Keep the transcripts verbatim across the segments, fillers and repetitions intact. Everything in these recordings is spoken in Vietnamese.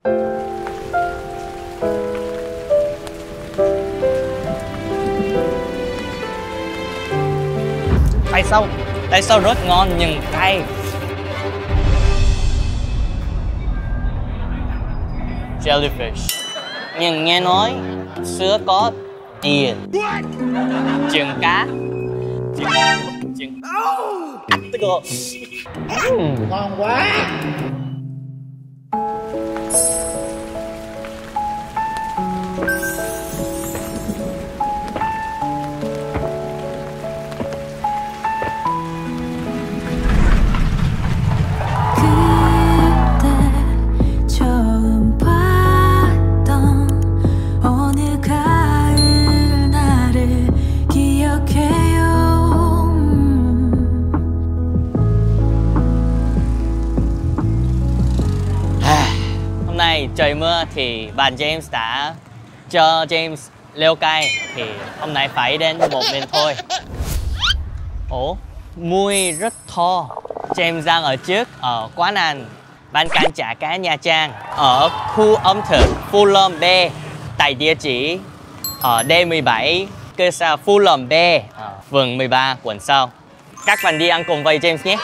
Tại sao? Tại sao rất ngon nhưng cay? Jellyfish. Nhưng nghe nói sữa có tiền. Trứng cá. Trứng trứng. À, 뜨거. Ngon quá. Trời mưa thì bạn James đã cho James leo cây thì hôm nay phải đến một mình thôi. Ủa, mùi rất thô. James đang ở trước ở quán ăn bán canh chả cá Nha Trang ở khu ẩm thực Phú Lâm B tại địa chỉ ở D mười bảy cơ sở Phú Lâm B, phường mười ba, quận Sau. Các bạn đi ăn cùng với James nhé.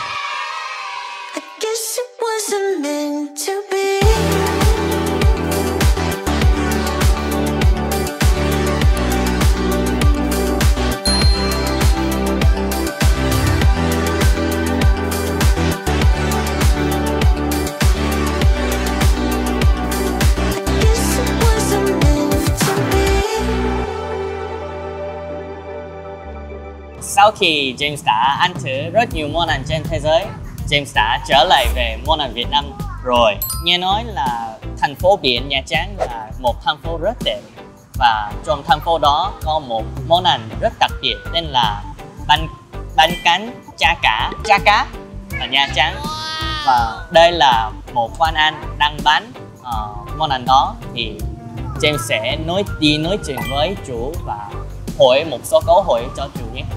Sau khi James đã ăn thử rất nhiều món ăn trên thế giới, James đã trở lại về món ăn Việt Nam rồi. Nghe nói là thành phố biển Nha Trang là một thành phố rất đẹp. Và trong thành phố đó có một món ăn rất đặc biệt tên là bánh, bánh canh chả cá, chả cá ở Nha Trang. Và đây là một quán ăn đang bán uh, món ăn đó. Thì James sẽ nói đi nói chuyện với chủ và hỏi một số câu hỏi cho chủ nhé.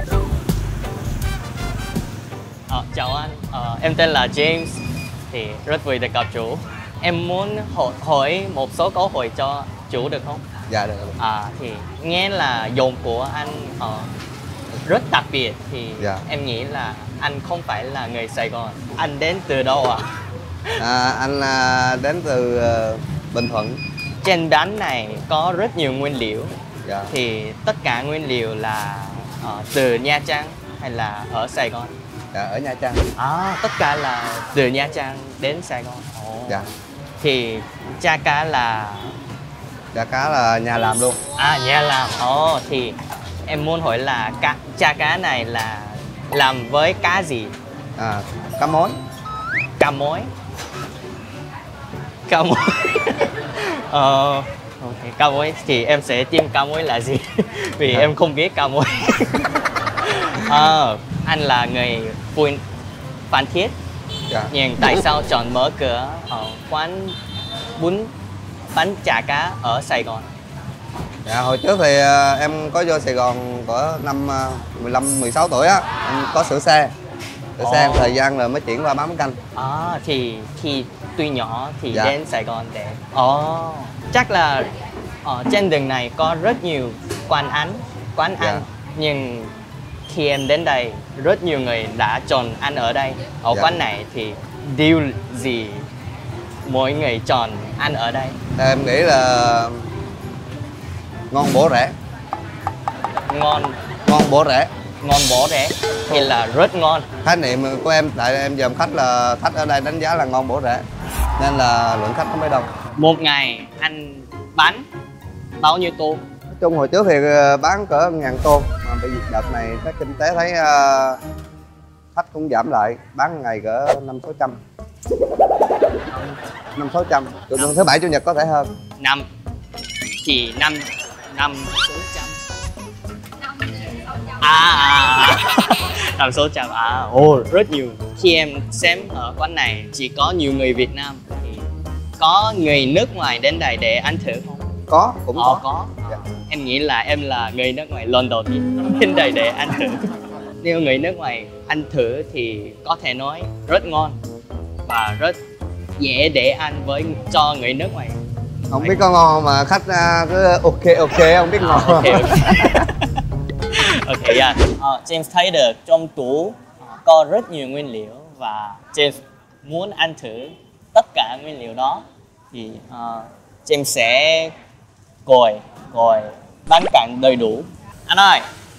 À, chào anh, à, em tên là James, thì rất vui được gặp chủ. Em muốn hỏi, hỏi một số câu hỏi cho chủ được không? Dạ được. À, thì nghe là giọng của anh uh, rất đặc biệt thì dạ. Em nghĩ là anh không phải là người Sài Gòn. Anh đến từ đâu ạ? À? À, anh uh, đến từ uh, Bình Thuận. Trên bánh này có rất nhiều nguyên liệu. Dạ. Thì tất cả nguyên liệu là uh, từ Nha Trang hay là ở Sài Gòn? Dạ, ở Nha Trang. À, tất cả là từ Nha Trang đến Sài Gòn. Oh. Dạ. Thì chả cá là... Chả cá là nhà làm luôn. À, nhà làm. Ồ, oh, thì em muốn hỏi là cá, chả cá này là làm với cá gì? À, cá mối. Cá mối. Cá mối. Ờ... Ok, cá mối thì em sẽ tìm cá mối là gì? Vì dạ. Em không biết cá mối. À, anh là người Phan Phan Thiết. Dạ. Nhưng tại sao chọn mở cửa ở quán bún bánh chả cá ở Sài Gòn? Dạ, hồi trước thì uh, em có vô Sài Gòn có năm uh, mười lăm mười sáu tuổi á, em có sửa xe. Sửa oh. xe thời gian rồi mới chuyển qua bán bánh canh. À, thì khi tuy nhỏ thì dạ. đến Sài Gòn để. Ồ, oh. Chắc là ở trên đường này có rất nhiều quán ăn, quán ăn. Dạ. Nhưng khi em đến đây, rất nhiều người đã chọn ăn ở đây. Ở dạ. quán này thì điều gì mỗi người chọn ăn ở đây? Em nghĩ là ngon bổ rẻ. Ngon Ngon bổ rẻ. Ngon bổ rẻ thì là rất ngon. Khái niệm của em, tại em dòm khách là khách ở đây đánh giá là ngon bổ rẻ, nên là lượng khách không mấy đông. Một ngày anh bán bao nhiêu tô? Nói chung hồi trước thì bán cỡ ngàn tô, mà bây giờ đợt này cái kinh tế thấy uh, khách cũng giảm lại, bán ngày cỡ năm sáu trăm, năm sáu trăm. Thứ bảy chủ nhật có thể hơn. Năm thì năm năm sáu trăm. À, à, à. Năm sáu trăm à? Ồ, rất nhiều. Khi em xem ở quán này chỉ có nhiều người Việt Nam, thì có người nước ngoài đến đây để ăn thử không? Có, cũng Ồ, có. có. Dạ. Em nghĩ là em là người nước ngoài lần đầu tiên đến đây để ăn thử. Nếu người nước ngoài ăn thử thì có thể nói rất ngon và rất dễ để ăn với cho người nước ngoài. Không biết có ngon mà khách uh, cứ ok ok không biết ngon. À, ok ok. Ok yeah. uh, James thấy được trong tủ uh, có rất nhiều nguyên liệu và James muốn ăn thử tất cả nguyên liệu đó thì uh, James sẽ gọi gọi bánh canh đầy đủ. Anh ơi,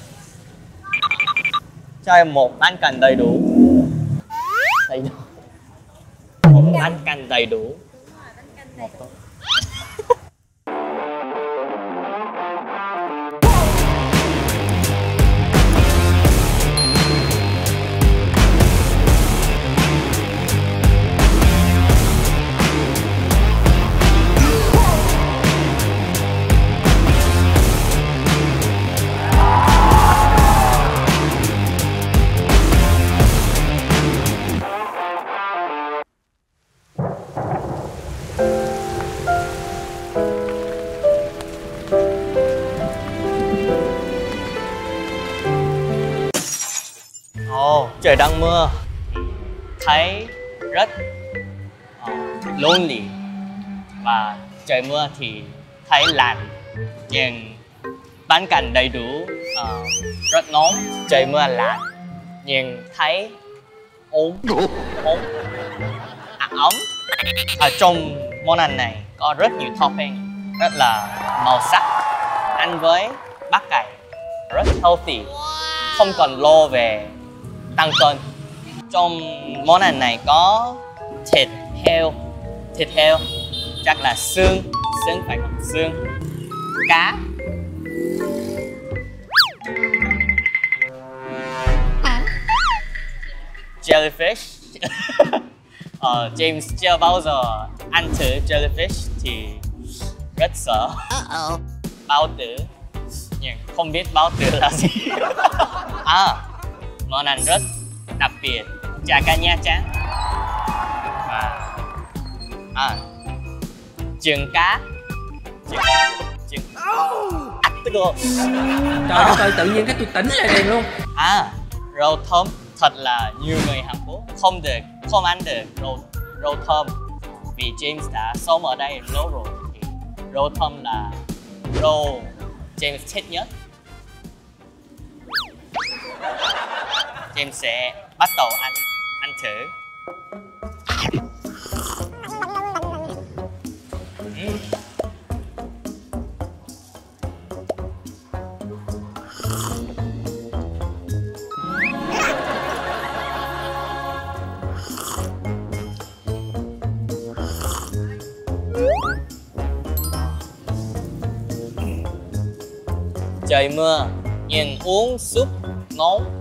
cho em một bánh canh đầy đủ. Đầy đủ. Một bánh canh đầy đủ. Một tô. Ồ, trời đang mưa, thấy rất uh, lonely và trời mưa thì thấy lạnh, nhưng bánh canh đầy đủ, uh, rất nóng, trời mưa lạnh, nhưng thấy ốm, ốm, à, ấm. Ở trong món ăn này có rất nhiều topping, rất là màu sắc, ăn với bắp cải, rất healthy, không còn lo về tăng cân. Trong món ăn này có thịt heo, thịt heo chắc là xương, xương phải không? Xương, cá, jellyfish. uh, James chưa bao giờ ăn thử jellyfish thì rất sợ. Bao tử, nhưng không biết bao tử là gì. À, món ăn rất đặc biệt, chả cá Nha Trang và à, trứng cá, trứng, trứng, à, tức là Trời đất ơi, tự nhiên cái tôi tỉnh lại liền luôn. à, rau thơm. Thật là nhiều người Hàn Quốc không được, không ăn được rau, rau thơm vì James đã sống ở đây lâu rồi thì rau thơm là rau James thích nhất. James sẽ bắt đầu ăn ăn thử. uhm. Trời mưa nhưng uống súp nóng.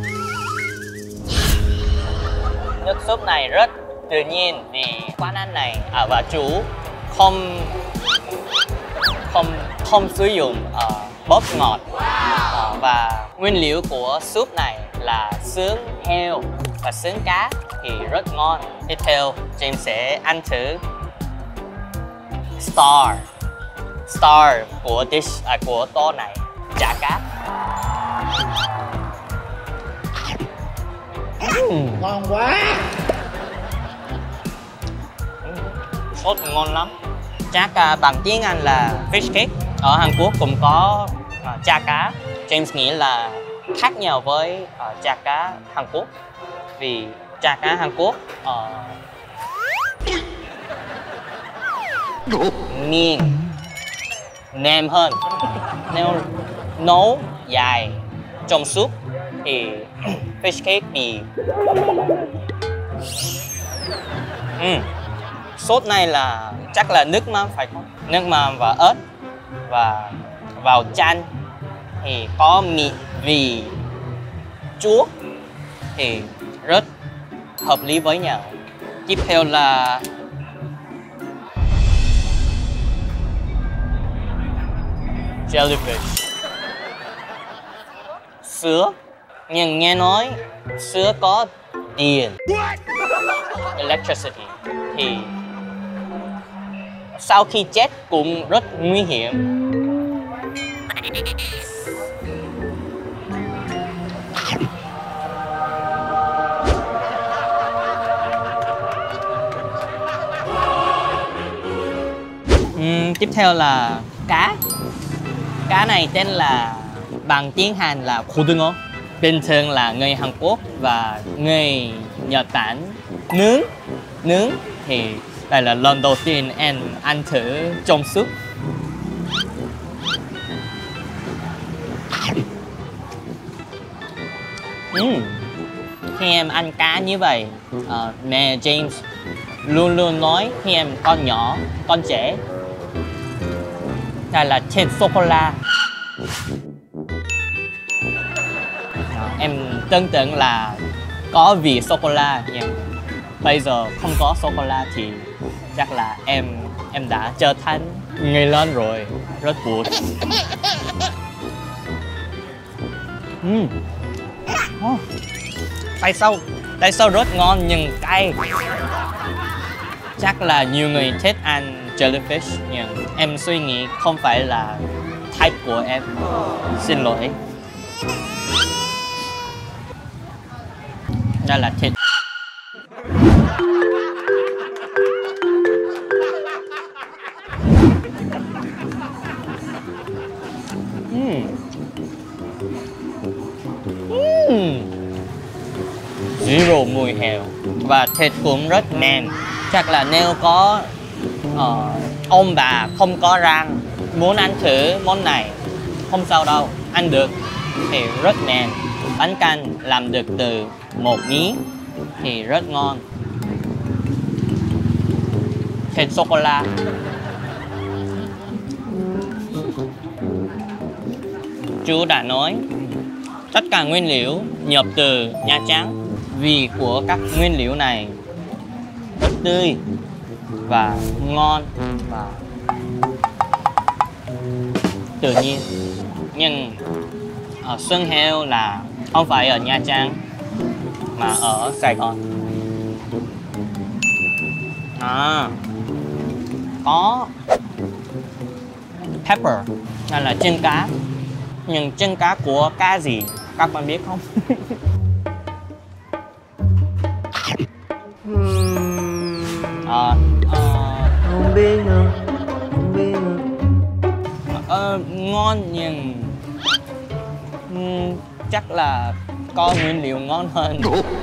Nước súp này rất tự nhiên vì quán ăn này à, và chủ không không không sử dụng uh, bột ngọt uh, và nguyên liệu của súp này là xương heo và xương cá thì rất ngon. Tiếp theo James sẽ ăn thử star star của dish à, của tô này, chả cá. Uhm. Ngon quá. Sốt ngon lắm. Chả cá bằng tiếng Anh là fish cake. Ở Hàn Quốc cũng có uh, chả cá. James nghĩ là khác nhau với uh, chả cá Hàn Quốc vì chả cá Hàn Quốc uh, miên nem hơn. Nếu nấu dài trong súp thì fish cake bị uhm. Sốt này là chắc là nước mắm phải không? Nước mắm và ớt và vào chan thì có mì vị chua thì rất hợp lý với nhau. Tiếp theo là jellyfish, sứa. Nhưng nghe nói sứa có điện, electricity thì sau khi chết cũng rất nguy hiểm. Uhm, tiếp theo là cá. Cá này tên là bằng tiếng Hàn là 고등어. Bình thường là người Hàn Quốc và người Nhật Bản nướng. Nướng thì đây là lần đầu tiên em ăn thử trong súp. uhm. Khi em ăn cá như vậy, uh, mẹ James luôn luôn nói khi em con nhỏ, con trẻ, đây là thịt sô-cô-la. Em tưởng tượng là có vị sô-cô-la, nhưng bây giờ không có sô-cô-la thì chắc là em em đã trở thành người lớn rồi, rất buồn. uhm. oh. Tại sao tại sao rất ngon nhưng cay. Chắc là nhiều người thích ăn jellyfish nhưng em suy nghĩ không phải là type của em. Xin lỗi. Đây là thịt. uhm. Uhm. Zero mùi heo và thịt cũng rất mềm. Chắc là nếu có uh, ông bà không có răng muốn ăn thử món này không sao đâu, ăn được thì rất mềm. Bánh canh làm được từ một miếng thì rất ngon. Thịt sô-cô-la. Chú đã nói tất cả nguyên liệu nhập từ Nha Trang. Vị của các nguyên liệu này rất tươi và ngon và tự nhiên. Nhưng ở xương heo là không phải ở Nha Trang mà ở Sài Gòn. À, có pepper, đây là chân cá. Nhưng chân cá của cá gì các bạn biết không? à, à, Không biết nữa. Không biết nữa. à, ngon nhưng um, chắc là có nguyên liệu ngon hơn.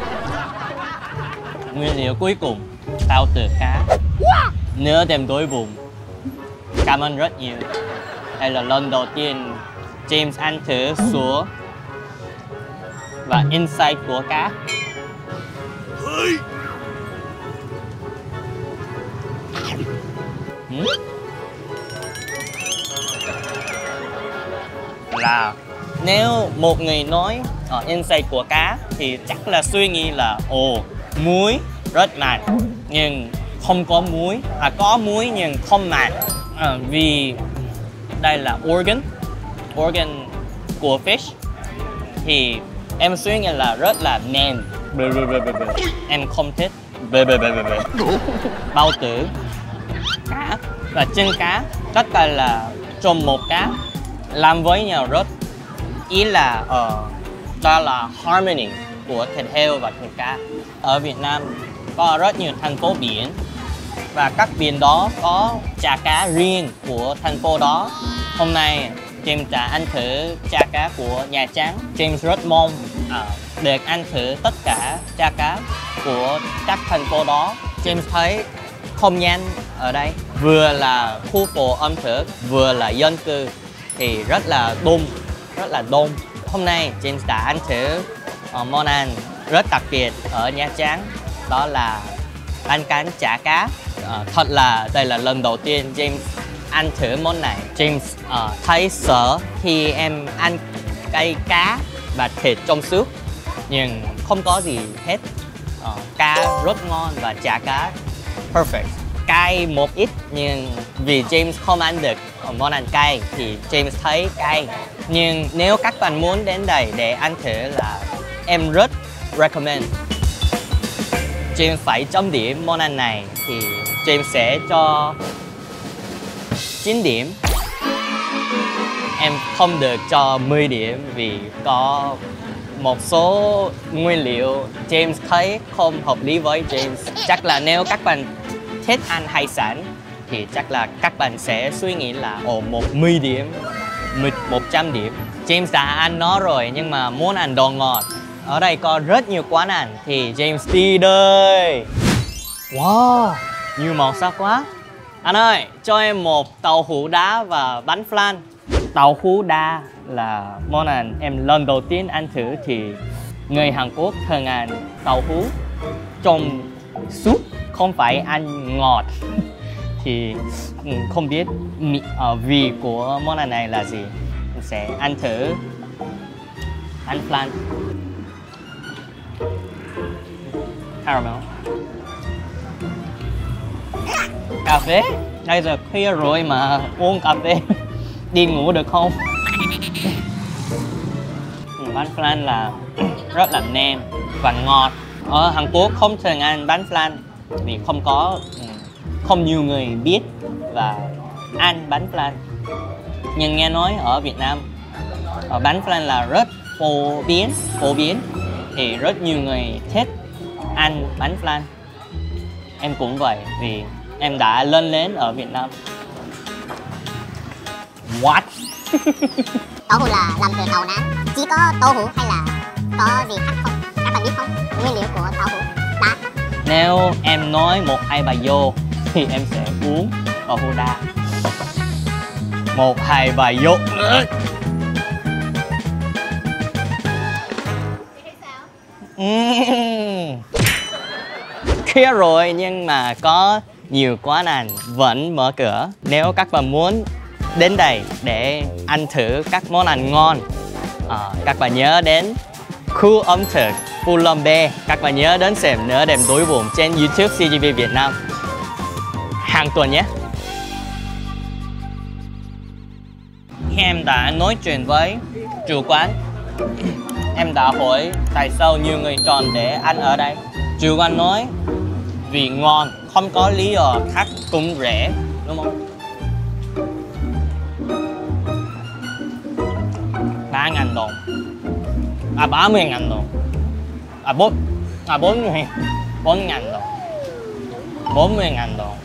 Nguyên liệu cuối cùng tao từ cá. Nửa đêm đói bụng. Cảm ơn rất nhiều. Đây là lần đầu tiên James ăn thử sủa và inside của cá. Hmm? Là nếu một người nói ở inside của cá thì chắc là suy nghĩ là ồ, muối rất mặn nhưng không có muối, à có muối nhưng không mặn. À, vì đây là organ organ của fish thì em suy nghĩ là rất là mềm. Em không thích bao tử cá và chân cá, tất cả là trong một cá làm với nhau rất, ý là uh, đó là harmony của thịt heo và thịt cá. Ở Việt Nam có rất nhiều thành phố biển và các biển đó có chả cá riêng của thành phố đó. Hôm nay James đã ăn thử chả cá của Nha Trang. James rất mong uh, được ăn thử tất cả chả cá của các thành phố đó. James thấy không gian ở đây vừa là khu phố ẩm thực vừa là dân cư thì rất là đông, rất là đông. Hôm nay James đã ăn thử uh, món ăn rất đặc biệt ở Nha Trang, đó là bánh canh chả cá. Uh, thật là đây là lần đầu tiên James ăn thử món này. James uh, thấy sợ khi em ăn cay cá và thịt trong súp nhưng không có gì hết. Uh, cá rất ngon và chả cá perfect. Cay một ít nhưng vì James không ăn được món ăn cay thì James thấy cay. Nhưng nếu các bạn muốn đến đây để ăn thử là em rất recommend. James phải chấm điểm món ăn này thì James sẽ cho chín điểm. Em không được cho mười điểm vì có một số nguyên liệu James thấy không hợp lý với James. Chắc là nếu các bạn thích ăn hải sản thì chắc là các bạn sẽ suy nghĩ là ồ một mươi điểm, một trăm điểm. James đã ăn nó rồi nhưng mà muốn ăn đồ ngọt. Ở đây có rất nhiều quán ăn thì James đi đây. Wow, nhiều màu sắc quá. Anh ơi, cho em một tàu hũ đá và bánh flan. Tàu hũ đá là món ăn em lần đầu tiên ăn thử thì người Hàn Quốc thường ăn tàu hũ trong súp, không phải ăn ngọt. Thì không biết uh, vị của món ăn này là gì. Mình sẽ ăn thử bánh flan. Caramel. Cà phê. Bây giờ khuya rồi mà uống cà phê đi ngủ được không? Bánh flan là rất là nem và ngọt. Ở Hàn Quốc không thường ăn bánh flan vì không có không nhiều người biết và ăn bánh flan. Nhưng nghe nói ở Việt Nam ở bánh flan là rất phổ biến, phổ biến thì rất nhiều người thích ăn bánh flan. Em cũng vậy vì em đã lớn lên ở Việt Nam. What? Tàu hũ là làm từ tàu đá. Chỉ có tàu hũ hay là có gì khác không? Các bạn biết không? Nguyên liệu của tàu hũ đá. Nếu em nói một hai bài vô thì em sẽ uống tàu hũ đá. Một hai bài vô. Uhm. Khuya rồi nhưng mà có nhiều quán ăn vẫn mở cửa. Nếu các bạn muốn đến đây để ăn thử các món ăn ngon, à, các bạn nhớ đến khu ẩm thực Phú Lâm B. Các bạn nhớ đến xem Nửa Đêm Tối Buồn trên YouTube xê giê vê Việt Nam hàng tuần nhé. Khi em đã nói chuyện với chủ quán, em đã hỏi tại sao nhiều người chọn để ăn ở đây. Chủ quán nói vì ngon, không có lý do khác, cũng rẻ, đúng không? ba ngàn đồng. À ba mươi ngàn đồng. À bốn à bốn mươi bốn ngàn đồng. bốn mươi ngàn đồng.